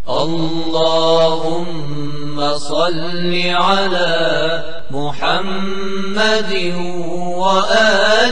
اللهم صل على محمد وآل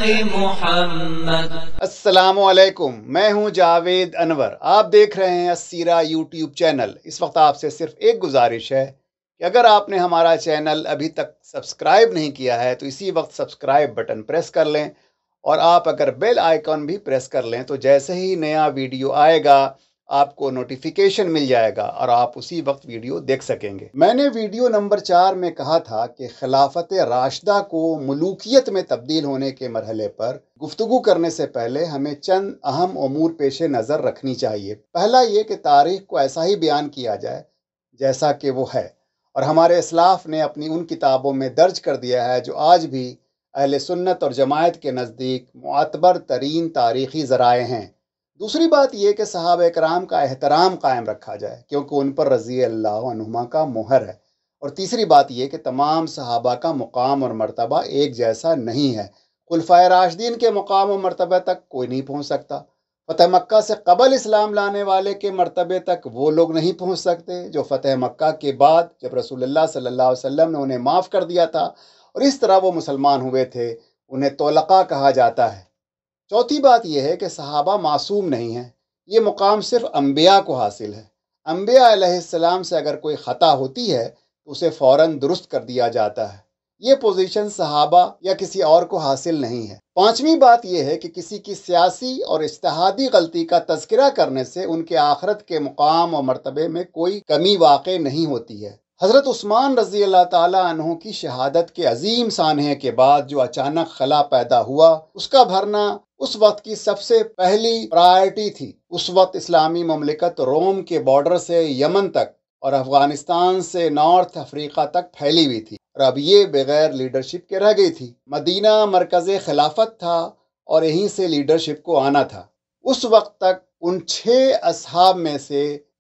محمد۔ السلام علیکم، میں ہوں جاوید انور، آپ دیکھ رہے ہیں السیرہ یوٹیوب چینل۔ اس وقت آپ سے صرف ایک گزارش ہے کہ اگر آپ نے ہمارا چینل ابھی تک سبسکرائب نہیں کیا ہے تو اسی وقت سبسکرائب بٹن پریس کر لیں، اور آپ اگر بیل آئیکن بھی پریس کر لیں تو جیسے ہی نیا ویڈیو آئے گا آپ کو نوٹیفیکیشن مل جائے گا اور آپ اسی وقت ویڈیو دیکھ سکیں گے۔ میں نے ویڈیو نمبر 4 میں کہا تھا کہ خلافت راشدہ کو ملوکیت میں تبدیل ہونے کے مرحلے پر گفتگو کرنے سے پہلے ہمیں چند اہم امور پیش نظر رکھنی چاہیے۔ پہلا یہ کہ تاریخ کو ایسا ہی بیان کیا جائے جیسا کہ وہ ہے، اور ہمارے اسلاف نے اپنی ان کتابوں میں درج کر دیا ہے جو آج بھی اہل سنت اور جماعت کے نزدیک معتبر ترین تاریخی ذرائع ہیں۔ دوسری بات یہ کہ صحابہ کرام کا احترام قائم رکھا جائے کیونکہ ان پر رضی اللہ عنہما کا مہر ہے۔ اور تیسری بات یہ کہ تمام صحابہ کا مقام اور مرتبہ ایک جیسا نہیں ہے۔ خلفائے راشدین کے مقام و مرتبہ تک کوئی نہیں پہنچ سکتا۔ فتح مکہ سے قبل اسلام لانے والے کے مرتبے تک وہ لوگ نہیں پہنچ سکتے جو فتح مکہ کے بعد، جب رسول اللہ صلی اللہ علیہ وسلم نے انہیں معاف کر دیا تھا اور اس طرح وہ مسلمان ہوئے تھے، انہیں طلقاء کہا جاتا ہے۔ چوتھی بات یہ ہے کہ صحابہ معصوم نہیں ہیں، یہ مقام صرف انبیاء کو حاصل ہے۔ انبیاء علیہ السلام سے اگر کوئی خطا ہوتی ہے تو اسے فوراً درست کر دیا جاتا ہے۔ یہ پوزیشن صحابہ یا کسی اور کو حاصل نہیں ہے۔ پانچویں بات یہ ہے کہ کسی کی سیاسی اور اجتہادی غلطی کا تذکرہ کرنے سے ان کے آخرت کے مقام اور مرتبے میں کوئی کمی واقع نہیں ہوتی ہے۔ حضرت عثمان رضی اللہ تعالیٰ عنہ کی شہادت کے عظیم سانحے کے بعد جو اچانک خلا پیدا ہوا، اس کا بھرنا اس وقت کی سب سے پہلی پرائرٹی تھی۔ اس وقت اسلامی مملکت روم کے بارڈر سے یمن تک اور افغانستان سے نارتھ افریقہ تک پھیلی ہوئی تھی، اور اب یہ بغیر لیڈرشپ کے رہ گئی تھی۔ مدینہ مرکز خلافت تھا اور یہیں سے لیڈرشپ کو آنا تھا۔ اس وقت تک ان 6 اصحاب میں سے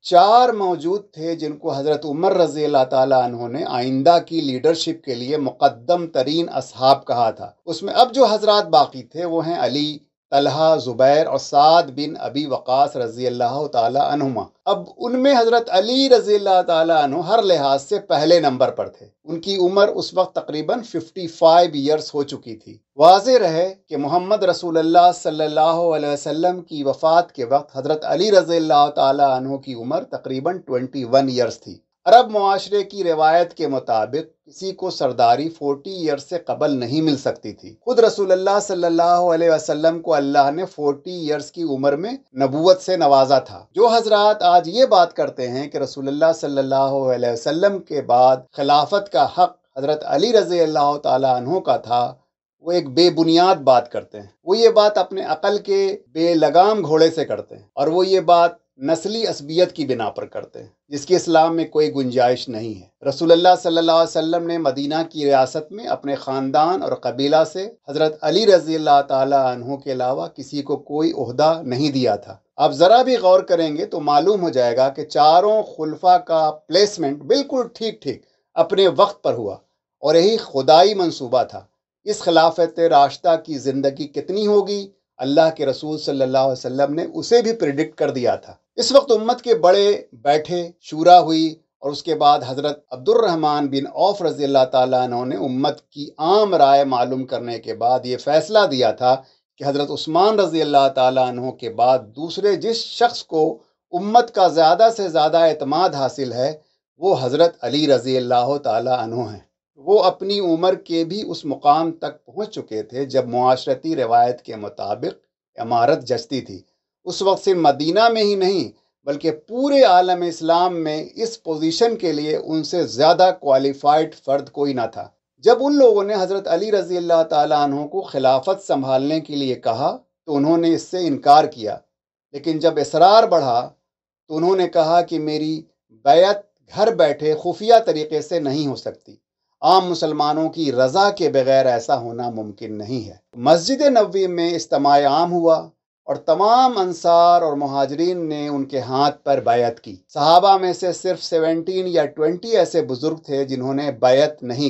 4 موجود تھے جن کو حضرت عمر رضی اللہ تعالیٰ عنہ نے آئندہ کی لیڈرشپ کے لیے مقدم ترین اصحاب کہا تھا۔ اس میں اب جو حضرات باقی تھے وہ ہیں علی، طلحہ، زبیر اور سعد بن ابی وقاص رضی اللہ تعالیٰ عنہما۔ اب ان میں حضرت علی رضی اللہ تعالیٰ عنہ ہر لحاظ سے پہلے نمبر پر تھے۔ ان کی عمر اس وقت تقریباً 55 ایئرس ہو چکی تھی۔ واضح رہے کہ محمد رسول اللہ صلی اللہ علیہ وسلم کی وفات کے وقت حضرت علی رضی اللہ تعالیٰ عنہ کی عمر تقریباً 21 ایئرس تھی۔ عرب معاشرے کی روایت کے مطابق کسی کو سرداری 40 ایئرس سے قبل نہیں مل سکتی تھی۔ خود رسول اللہ صلی اللہ علیہ وسلم کو اللہ نے 40 ایئرس کی عمر میں نبوت سے نوازا تھا۔ جو حضرات آج یہ بات کرتے ہیں کہ رسول اللہ صلی اللہ علیہ وسلم کے بعد خلافت کا حق حضرت علی رضی اللہ تعالیٰ عنہ کا تھا، وہ ایک بے بنیاد بات کرتے ہیں۔ وہ یہ بات اپنے عقل کے بے لگام گھوڑے سے کرتے ہیں، اور وہ یہ بات نسلی عصبیت کی بنا پر کرتے ہیں جس کی اسلام میں کوئی گنجائش نہیں ہے۔ رسول اللہ صلی اللہ علیہ وسلم نے مدینہ کی ریاست میں اپنے خاندان اور قبیلہ سے حضرت علی رضی اللہ تعالیٰ عنہ کے علاوہ کسی کو کوئی عہدہ نہیں دیا تھا۔ آپ ذرا بھی غور کریں گے تو معلوم ہو جائے گا کہ چاروں خلفاء کا پلیسمنٹ بالکل ٹھیک اپنے وقت پر ہوا، اور یہی خدائی منصوبہ تھا۔ اس خلافت راشدہ کی زندگی کتنی ہوگی، اللہ کے رسول صلی اللہ علیہ وسلم نے اسے بھی پریڈکٹ کر دیا تھا۔ اس وقت امت کے بڑے بیٹھے، شورا ہوئی، اور اس کے بعد حضرت عبد الرحمن بن عوف رضی اللہ تعالیٰ عنہ نے امت کی عام رائے معلوم کرنے کے بعد یہ فیصلہ دیا تھا کہ حضرت عثمان رضی اللہ تعالیٰ عنہ کے بعد دوسرے جس شخص کو امت کا زیادہ سے زیادہ اعتماد حاصل ہے وہ حضرت علی رضی اللہ تعالیٰ عنہ ہیں۔ وہ اپنی عمر کے بھی اس مقام تک پہنچ چکے تھے جب معاشرتی روایت کے مطابق امارت جچتی تھی۔ اس وقت صرف مدینہ میں ہی نہیں بلکہ پورے عالم اسلام میں اس پوزیشن کے لیے ان سے زیادہ کوالیفائڈ فرد کوئی نہ تھا۔ جب ان لوگوں نے حضرت علی رضی اللہ تعالیٰ عنہ کو خلافت سنبھالنے کے لیے کہا تو انہوں نے اس سے انکار کیا، لیکن جب اصرار بڑھا تو انہوں نے کہا کہ میری بیعت گھر بیٹھے خفیہ طریقے سے نہیں ہو سکتی۔ عام مسلمانوں کی رضا کے بغیر ایسا ہونا ممکن نہیں ہے۔ مسجد نبوی میں اجتماع عام ہوا اور تمام انصار اور مہاجرین نے ان کے ہاتھ پر بیعت کی۔ صحابہ میں سے صرف 17 یا 20 ایسے بزرگ تھے جنہوں نے بیعت نہیں کی۔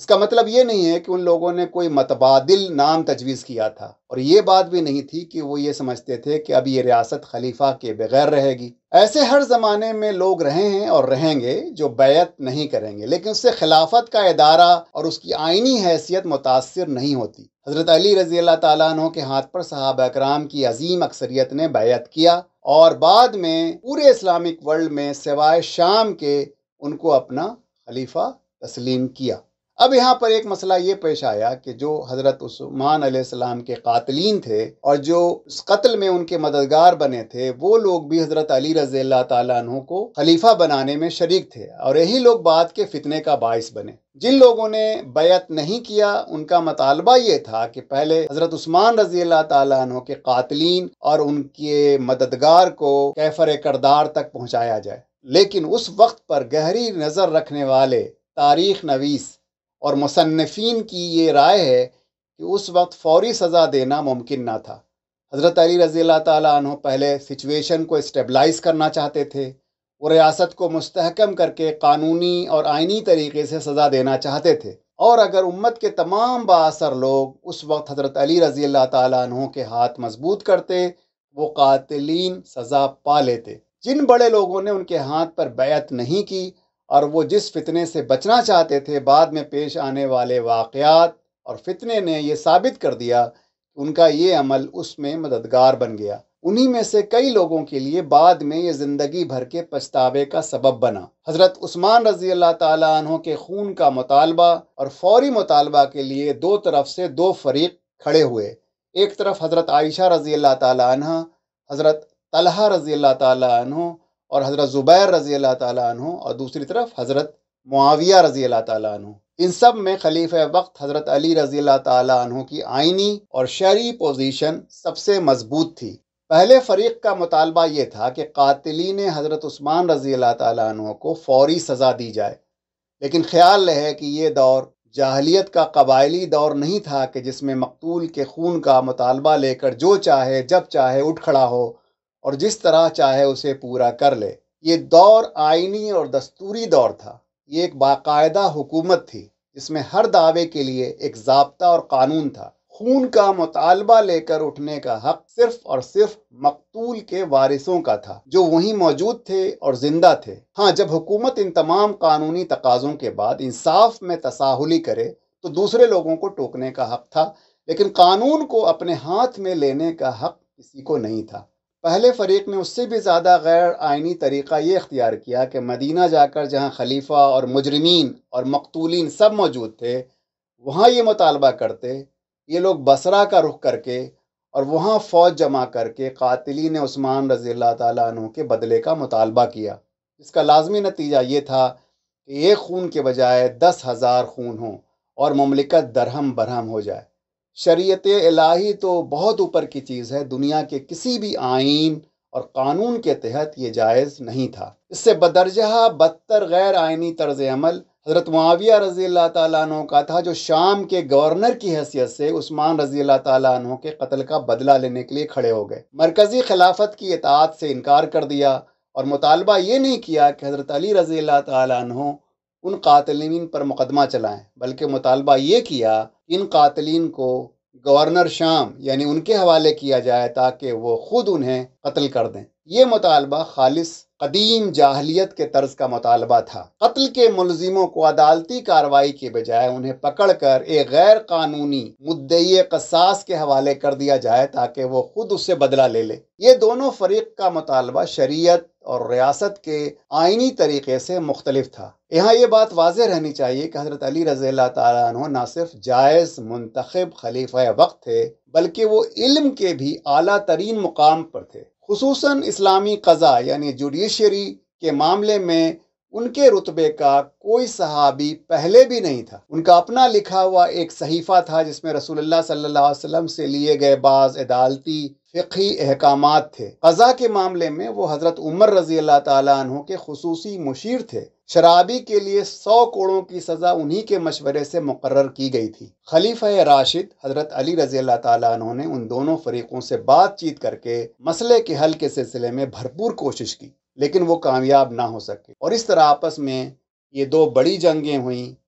اس کا مطلب یہ نہیں ہے کہ ان لوگوں نے کوئی متبادل نام تجویز کیا تھا، اور یہ بات بھی نہیں تھی کہ وہ یہ سمجھتے تھے کہ اب یہ ریاست خلیفہ کے بغیر رہے گی۔ ایسے ہر زمانے میں لوگ رہے ہیں اور رہیں گے جو بیعت نہیں کریں گے، لیکن اس سے خلافت کا ادارہ اور اس کی آئینی حیثیت متاثر نہیں ہوتی۔ حضرت علی رضی اللہ تعالیٰ عنہ کے ہاتھ پر صحابہ اکرام کی عظیم اکثریت نے بیعت کیا، اور بعد میں پورے اسلامک ورلڈ میں سوائے شام کے ان کو اپنا خلیفہ تسلیم کیا۔ اب یہاں پر ایک مسئلہ یہ پیش آیا کہ جو حضرت عثمان علیہ السلام کے قاتلین تھے اور جو اس قتل میں ان کے مددگار بنے تھے، وہ لوگ بھی حضرت علی رضی اللہ تعالیٰ عنہ کو خلیفہ بنانے میں شریک تھے، اور یہی لوگ بعد کے فتنے کا باعث بنے۔ جن لوگوں نے بیعت نہیں کیا ان کا مطالبہ یہ تھا کہ پہلے حضرت عثمان رضی اللہ تعالیٰ عنہ کے قاتلین اور ان کے مددگار کو کیفر کردار تک پہنچایا جائے، لیکن اس وقت پر گہری نظر رکھنے والے تاریخ نویس اور مصنفین کی یہ رائے ہے کہ اس وقت فوری سزا دینا ممکن نہ تھا۔ حضرت علی رضی اللہ تعالیٰ عنہ پہلے سچویشن کو اسٹیبلائز کرنا چاہتے تھے، وہ ریاست کو مستحکم کر کے قانونی اور آئینی طریقے سے سزا دینا چاہتے تھے، اور اگر امت کے تمام بااثر لوگ اس وقت حضرت علی رضی اللہ تعالیٰ عنہ کے ہاتھ مضبوط کرتے، وہ قاتلین سزا پا لیتے۔ جن بڑے لوگوں نے ان کے ہاتھ پر بیعت نہیں کی اور وہ جس فتنے سے بچنا چاہتے تھے، بعد میں پیش آنے والے واقعات اور فتنے نے یہ ثابت کر دیا کہ ان کا یہ عمل اس میں مددگار بن گیا۔ انہی میں سے کئی لوگوں کے لیے بعد میں یہ زندگی بھر کے پچھتاوے کا سبب بنا۔ حضرت عثمان رضی اللہ تعالیٰ عنہ کے خون کا مطالبہ اور فوری مطالبہ کے لیے دو طرف سے دو فریق کھڑے ہوئے۔ ایک طرف حضرت عائشہ رضی اللہ تعالیٰ عنہ، حضرت طلحہ رضی اللہ تعالیٰ عنہ اور حضرت زبیر رضی اللہ تعالیٰ عنہ، اور دوسری طرف حضرت معاویہ رضی اللہ تعالیٰ عنہ۔ ان سب میں خلیفہ وقت حضرت علی رضی اللہ تعالیٰ عنہ کی آئینی اور شرعی پوزیشن سب سے مضبوط تھی۔ پہلے فریق کا مطالبہ یہ تھا کہ قاتلین حضرت عثمان رضی اللہ تعالیٰ عنہ کو فوری سزا دی جائے، لیکن خیال رہے کہ یہ دور جاہلیت کا قبائلی دور نہیں تھا کہ جس میں مقتول کے خون کا مطالبہ لے کر جو چاہے جب چاہے اٹھ کھڑا ہو اور جس طرح چاہے اسے پورا کر لے۔ یہ دور آئینی اور دستوری دور تھا۔ یہ ایک باقاعدہ حکومت تھی جس میں ہر دعوے کے لیے ایک ضابطہ اور قانون تھا۔ خون کا مطالبہ لے کر اٹھنے کا حق صرف اور صرف مقتول کے وارثوں کا تھا جو وہیں موجود تھے اور زندہ تھے۔ ہاں، جب حکومت ان تمام قانونی تقاضوں کے بعد انصاف میں تساہلی کرے تو دوسرے لوگوں کو ٹوکنے کا حق تھا، لیکن قانون کو اپنے ہاتھ میں لینے کا حق کسی کو نہیں تھا۔ پہلے فریق نے اس سے بھی زیادہ غیر آئینی طریقہ یہ اختیار کیا کہ مدینہ جا کر جہاں خلیفہ اور مجرمین اور مقتولین سب موجود تھے، وہاں یہ مطالبہ کرتے۔ یہ لوگ بصرہ کا رخ کر کے اور وہاں فوج جمع کر کے قاتلین عثمان رضی اللہ تعالیٰ عنہ کے بدلے کا مطالبہ کیا۔ اس کا لازمی نتیجہ یہ تھا کہ ایک خون کے بجائے 10,000 خون ہوں اور مملکت درہم برہم ہو جائے۔ شریعت الہی تو بہت اوپر کی چیز ہے، دنیا کے کسی بھی آئین اور قانون کے تحت یہ جائز نہیں تھا۔ اس سے بدرجہ بدتر غیر آئینی طرز عمل حضرت معاویہ رضی اللہ تعالیٰ عنہ کا تھا، جو شام کے گورنر کی حیثیت سے عثمان رضی اللہ تعالیٰ عنہ کے قتل کا بدلہ لینے کے لیے کھڑے ہو گئے۔ مرکزی خلافت کی اطاعت سے انکار کر دیا اور مطالبہ یہ نہیں کیا کہ حضرت علی رضی اللہ تعالیٰ عنہ ان قاتلین پر مقدمہ چلائیں، بلکہ مطالبہ یہ کیا کہ ان قاتلین کو گورنر شام یعنی ان کے حوالے کیا جائے تاکہ وہ خود انہیں قتل کر دیں۔ یہ مطالبہ خالص قدیم جاہلیت کے طرز کا مطالبہ تھا۔ قتل کے ملزموں کو عدالتی کارروائی کے بجائے انہیں پکڑ کر ایک غیر قانونی مدعی قصاص کے حوالے کر دیا جائے تاکہ وہ خود اس سے بدلہ لے لے۔ یہ دونوں فریق کا مطالبہ شریعت اور ریاست کے آئینی طریقے سے مختلف تھا۔ یہاں یہ بات واضح رہنی چاہیے کہ حضرت علی رضی اللہ تعالیٰ عنہ نہ صرف جائز منتخب خلیفہ وقت تھے، بلکہ وہ علم کے بھی اعلیٰ ترین مقام پر تھے۔ خصوصاً اسلامی قضاء یعنی جوڈیشری کے معاملے میں ان کے رتبے کا کوئی صحابی پہلے بھی نہیں تھا۔ ان کا اپنا لکھا ہوا ایک صحیفہ تھا جس میں رسول اللہ صلی اللہ علیہ وسلم سے لیے گئے بعض عدالتی فقہی احکامات تھے۔ قضاء کے معاملے میں وہ حضرت عمر رضی اللہ تعالیٰ عنہ کے خصوصی مشیر تھے۔ شرابی کے لیے 100 کوڑوں کی سزا انہی کے مشورے سے مقرر کی گئی تھی۔ خلیفہ راشد حضرت علی رضی اللہ تعالیٰ عنہ نے ان دونوں فریقوں سے بات چیت کر کے مسئلے کے حل کے سلسلے میں بھرپور کوشش کی، لیکن وہ کامیاب نہ ہو سکے، اور اس طرح آپس میں یہ دو بڑی جنگیں ہوئیں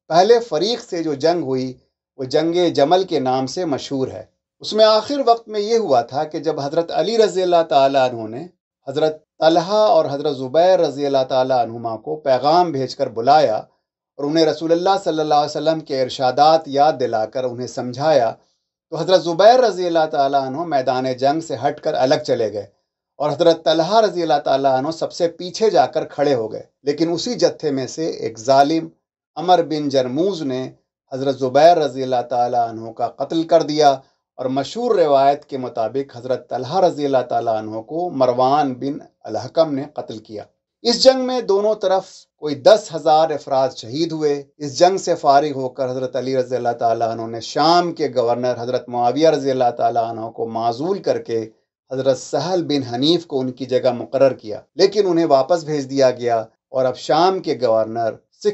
پہلے فریق سے جو جنگ ہوئی وہ جنگ جمل کے نام سے مشہور ہے۔ اس میں آخر وقت میں یہ ہوا تھا کہ جب حضرت علی رضی اللہ تعالیٰ عنہ نے حضرت طلحہ اور حضرت زبیر رضی اللہ تعالیٰ عنہما کو پیغام بھیج کر بلایا اور انہیں رسول اللہ صلی اللہ علیہ وسلم کے ارشادات یاد دلا کر انہیں سمجھایا، تو حضرت زبیر رضی اللہ تعالیٰ عنہ میدان جنگ سے ہٹ کر الگ چلے گئے اور حضرت طلحہ رضی اللہ تعالیٰ عنہ سب سے پیچھے جا کر کھڑے ہو گئے۔ لیکن اسی جتھے میں سے ایک ظالم عمر بن جرموز نے حضرت زبیر رضی اللہ تعالیٰ عنہ کا قتل کر دیا اور مشہور روایت کے مطابق حضرت طلحہ رضی اللہ تعالیٰ عنہ کو مروان بن الحکم نے قتل کیا۔ اس جنگ میں دونوں طرف کوئی 10,000 افراد شہید ہوئے۔ اس جنگ سے فارغ ہو کر حضرت علی رضی اللہ تعالیٰ عنہ نے شام کے گورنر حضرت معاویہ رضی اللہ تعالیٰ عنہ کو معزول کر کے حضرت سہل بن حنیف کو ان کی جگہ مقرر کیا، لیکن انہیں واپس بھیج دیا گیا اور اب شام کے گورنر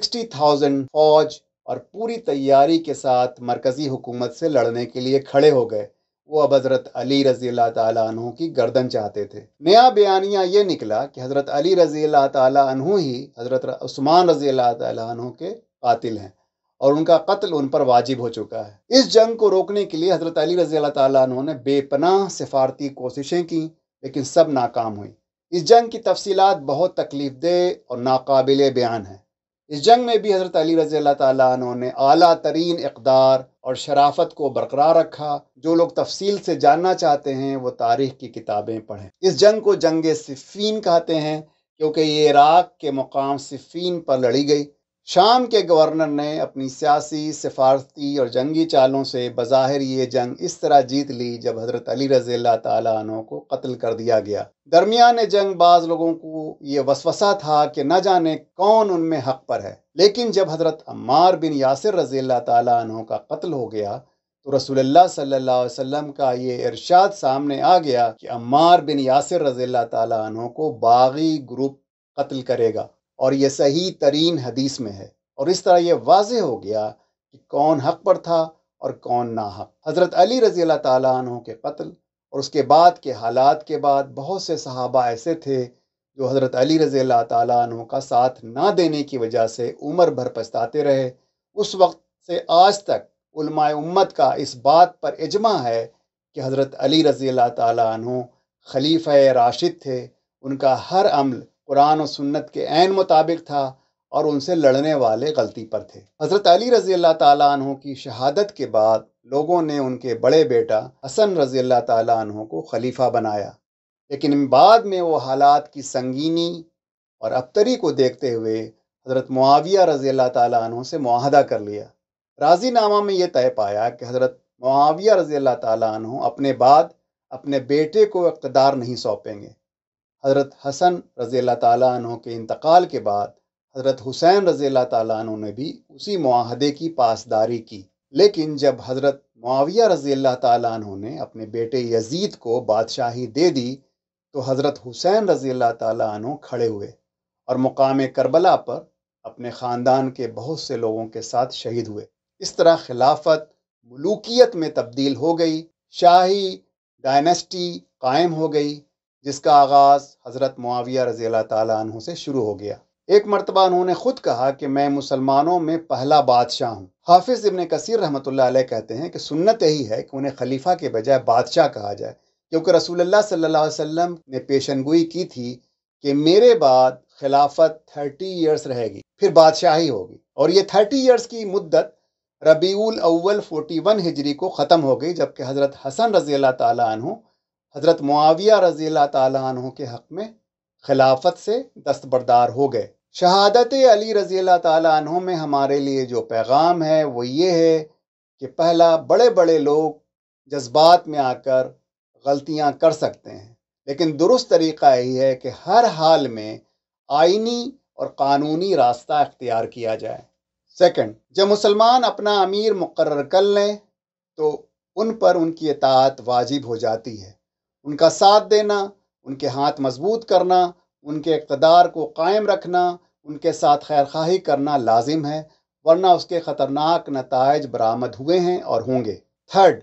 60,000 فوج اور پوری تیاری کے ساتھ مرکزی حکومت سے لڑنے کے لیے کھڑے ہو گئے۔ وہ اب حضرت علی رضی اللہ تعالیٰ عنہ کی گردن چاہتے تھے۔ نیا بیانیہ یہ نکلا کہ حضرت علی رضی اللہ تعالیٰ عنہ ہی حضرت عثمان رضی اللہ تعالیٰ عنہ کے قاتل ہیں اور ان کا قتل ان پر واجب ہو چکا ہے۔ اس جنگ کو روکنے کے لیے حضرت علی رضی اللہ تعالیٰ عنہ نے بے پناہ سفارتی کوششیں کی، لیکن سب ناکام ہوئیں۔ اس جنگ کی تفصیلات بہت تکلیف دہ اور ناقابل بیان ہیں۔ اس جنگ میں بھی حضرت علی رضی اللہ تعالیٰ عنہ نے اعلیٰ ترین اقدار اور شرافت کو برقرار رکھا۔ جو لوگ تفصیل سے جاننا چاہتے ہیں وہ تاریخ کی کتابیں پڑھیں۔ اس جنگ کو جنگ صفین کہتے ہیں کیونکہ یہ عراق کے مقام صفین پر لڑی گئی۔ شام کے گورنر نے اپنی سیاسی، سفارتی اور جنگی چالوں سے بظاہر یہ جنگ اس طرح جیت لی جب حضرت علی رضی اللہ تعالیٰ عنہ کو قتل کر دیا گیا۔ درمیان جنگ بعض لوگوں کو یہ وسوسہ تھا کہ نہ جانے کون ان میں حق پر ہے، لیکن جب حضرت عمار بن یاسر رضی اللہ تعالیٰ عنہ کا قتل ہو گیا تو رسول اللہ صلی اللہ علیہ وسلم کا یہ ارشاد سامنے آ گیا کہ عمار بن یاسر رضی اللہ تعالیٰ عنہ کو باغی گروپ قتل کرے گا، اور یہ صحیح ترین حدیث میں ہے۔ اور اس طرح یہ واضح ہو گیا کہ کون حق پر تھا اور کون ناحق۔ حضرت علی رضی اللہ تعالیٰ عنہ کے قتل اور اس کے بعد کے حالات کے بعد بہت سے صحابہ ایسے تھے جو حضرت علی رضی اللہ تعالیٰ عنہ کا ساتھ نہ دینے کی وجہ سے عمر بھر پچھتاتے رہے۔ اس وقت سے آج تک علماء امت کا اس بات پر اجماع ہے کہ حضرت علی رضی اللہ تعالیٰ عنہ خلیفہ راشد تھے۔ ان کا ہر عمل قرآن و سنت کے عین مطابق تھا اور ان سے لڑنے والے غلطی پر تھے۔ حضرت علی رضی اللہ تعالیٰ عنہ کی شہادت کے بعد لوگوں نے ان کے بڑے بیٹا حسن رضی اللہ تعالیٰ عنہ کو خلیفہ بنایا، لیکن بعد میں وہ حالات کی سنگینی اور ابتری کو دیکھتے ہوئے حضرت معاویہ رضی اللہ تعالیٰ عنہ سے معاہدہ کر لیا۔ راضی نامہ میں یہ طے پایا کہ حضرت معاویہ رضی اللہ تعالیٰ عنہ اپنے بعد اپنے بیٹے کو اقتدار نہیں سونپیں گے۔ حضرت حسن رضی اللہ تعالیٰ عنہ کے انتقال کے بعد حضرت حسین رضی اللہ تعالیٰ عنہ نے بھی اسی معاہدے کی پاسداری کی، لیکن جب حضرت معاویہ رضی اللہ تعالیٰ عنہ نے اپنے بیٹے یزید کو بادشاہی دے دی تو حضرت حسین رضی اللہ تعالیٰ عنہ کھڑے ہوئے اور مقام کربلا پر اپنے خاندان کے بہت سے لوگوں کے ساتھ شہید ہوئے۔ اس طرح خلافت ملوکیت میں تبدیل ہو گئی، شاہی ڈائنسٹی قائم ہو گئی، جس کا آغاز حضرت معاویہ رضی اللہ تعالیٰ عنہ سے شروع ہو گیا۔ ایک مرتبہ انہوں نے خود کہا کہ میں مسلمانوں میں پہلا بادشاہ ہوں۔ حافظ ابن کثیر رحمۃ اللہ علیہ کہتے ہیں کہ سنت یہی ہے کہ انہیں خلیفہ کے بجائے بادشاہ کہا جائے، کیونکہ رسول اللہ صلی اللہ علیہ وسلم نے پیشن گوئی کی تھی کہ میرے بعد خلافت 30 ایئرس رہے گی، پھر بادشاہی ہوگی، اور یہ 30 ایئرس کی مدت ربیع الاول 41 ہجری کو ختم ہو گئی، جبکہ حضرت حسن رضی اللہ تعالیٰ عنہ حضرت معاویہ رضی اللہ تعالیٰ عنہ کے حق میں خلافت سے دستبردار ہو گئے۔ شہادت علی رضی اللہ تعالیٰ عنہ میں ہمارے لیے جو پیغام ہے وہ یہ ہے کہ پہلا، بڑے بڑے لوگ جذبات میں آ کر غلطیاں کر سکتے ہیں، لیکن درست طریقہ یہی ہے کہ ہر حال میں آئینی اور قانونی راستہ اختیار کیا جائے۔ سیکنڈ، جب مسلمان اپنا امیر مقرر کر لیں تو ان پر ان کی اطاعت واجب ہو جاتی ہے۔ ان کا ساتھ دینا، ان کے ہاتھ مضبوط کرنا، ان کے اقتدار کو قائم رکھنا، ان کے ساتھ خیر خواہی کرنا لازم ہے، ورنہ اس کے خطرناک نتائج برآمد ہوئے ہیں اور ہوں گے۔ تھرڈ،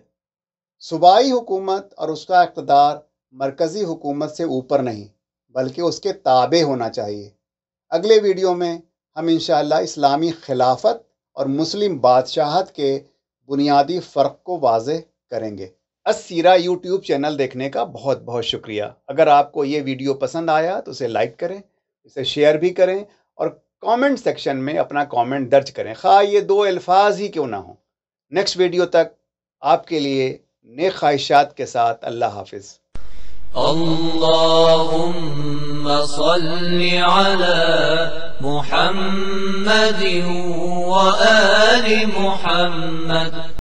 صوبائی حکومت اور اس کا اقتدار مرکزی حکومت سے اوپر نہیں بلکہ اس کے تابع ہونا چاہیے۔ اگلے ویڈیو میں ہم انشاءاللہ اسلامی خلافت اور مسلم بادشاہت کے بنیادی فرق کو واضح کریں گے۔ السیرہ یوٹیوب چینل دیکھنے کا بہت بہت شکریہ۔ اگر آپ کو یہ ویڈیو پسند آیا تو اسے لائک کریں، اسے شیئر بھی کریں اور کامنٹ سیکشن میں اپنا کامنٹ درج کریں، خواہ یہ 2 الفاظ ہی کیوں نہ ہوں۔ نیکسٹ ویڈیو تک آپ کے لیے نیک خواہشات کے ساتھ اللہ حافظ۔ اللهم صل على محمد وآل محمد